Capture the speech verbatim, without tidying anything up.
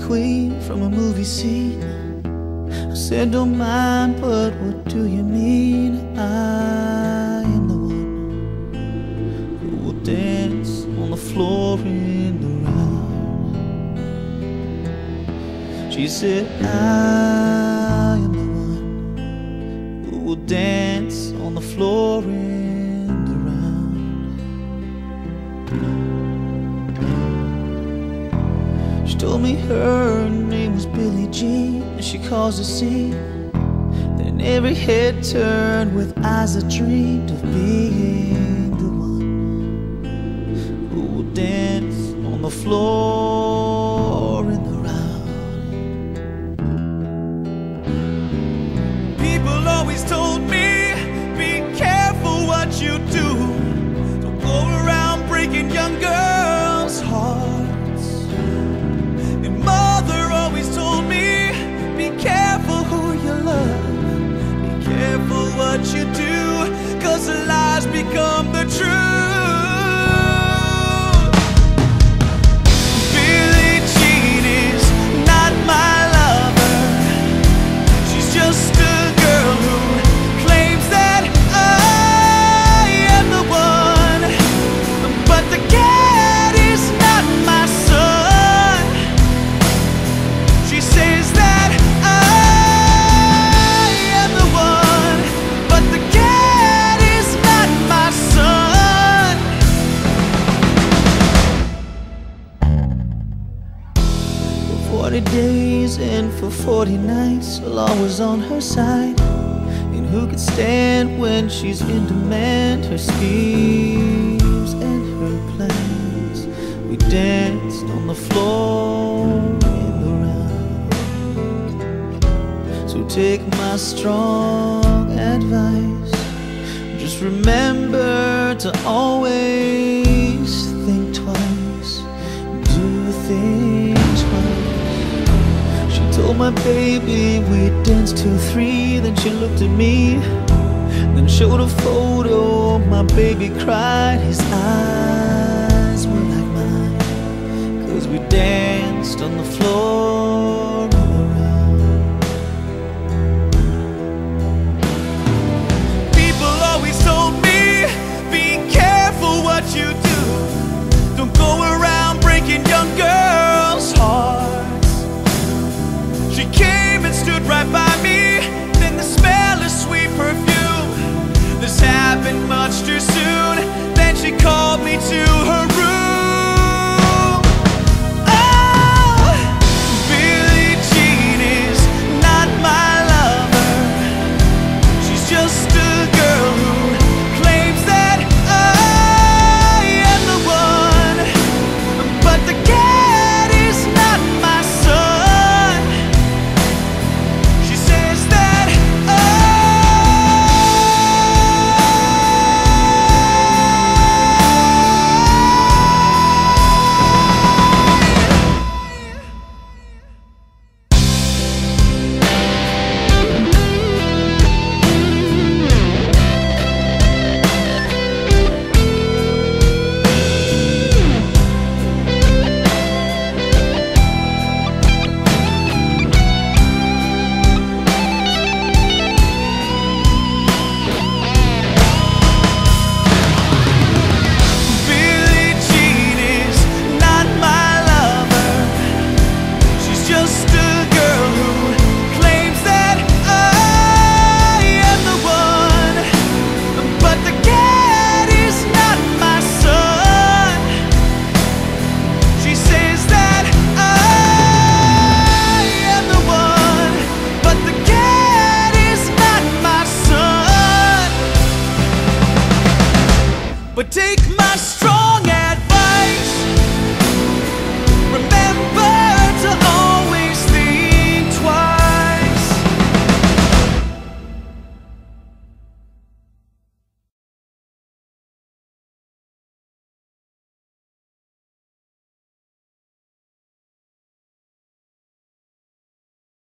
queen from a movie scene. I said, don't mind, but what do you mean? I am the one who will dance on the floor in the round. She said, I am the one who will dance on the floor in the round. She told me her name was Billie Jean, and she caused a scene. Then every head turned with eyes that dreamed of being the one who will dance on the floor in the round. People always told me, be careful what you do. Don't go around breaking young girls' hearts. And mother always told me, be careful who you love, be careful what you do, 'cause the lies become the truth. Billie Jean is not my lover. She's just a girl who claims that I am the one, but the cat is not my son. She says that I am the one, but the cat is not my son. For forty days and for forty nights, law was on her side. And who could stand when she's in demand? Her schemes and her plans. We danced on the floor in the round. So take my strong advice, just remember to always think twice, do things right. She told my baby we'd dance till three. Then she looked at me, then showed a photo. My baby cried, his eyes were like mine, 'cause we danced on the floor in the round. People always told me, be careful what you do. Don't go around breaking young girls' hearts. She came and stood right by me, then the smell of sweet perfume. This happened much too soon. Then she called me to